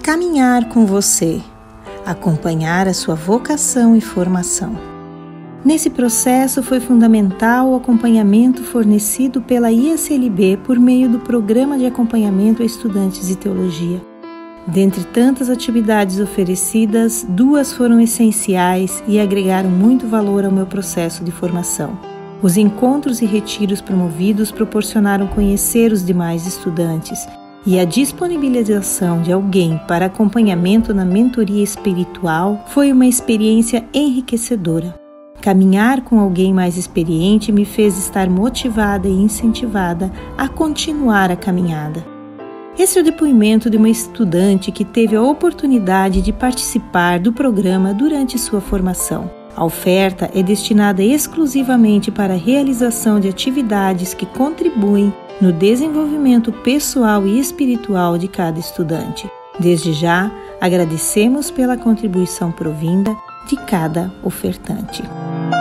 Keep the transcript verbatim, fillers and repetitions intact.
caminhar com você, acompanhar a sua vocação e formação. Nesse processo foi fundamental o acompanhamento fornecido pela I S L B por meio do Programa de Acompanhamento a Estudantes de Teologia. Dentre tantas atividades oferecidas, duas foram essenciais e agregaram muito valor ao meu processo de formação. Os encontros e retiros promovidos proporcionaram conhecer os demais estudantes, e a disponibilização de alguém para acompanhamento na mentoria espiritual foi uma experiência enriquecedora. Caminhar com alguém mais experiente me fez estar motivada e incentivada a continuar a caminhada. Esse é o depoimento de uma estudante que teve a oportunidade de participar do programa durante sua formação. A oferta é destinada exclusivamente para a realização de atividades que contribuem no desenvolvimento pessoal e espiritual de cada estudante. Desde já, agradecemos pela contribuição provinda de cada ofertante.